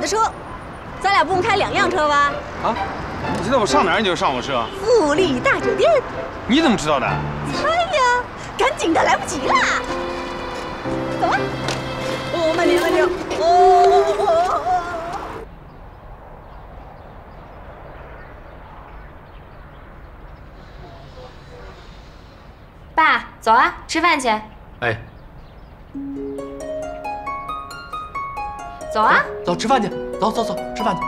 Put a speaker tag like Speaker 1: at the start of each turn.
Speaker 1: 的车，咱俩不用开2辆车吧？
Speaker 2: 啊？你知道我上哪儿你就上我车？
Speaker 1: 富丽大酒店。
Speaker 2: 你怎么知道的？
Speaker 1: 猜呀，赶紧的，来不及啦！走吧。哦，慢点，慢点。哦。
Speaker 3: 爸，走啊，吃饭去。
Speaker 4: 哎，
Speaker 3: 走啊，
Speaker 4: 走吃饭去，走走走，吃饭去。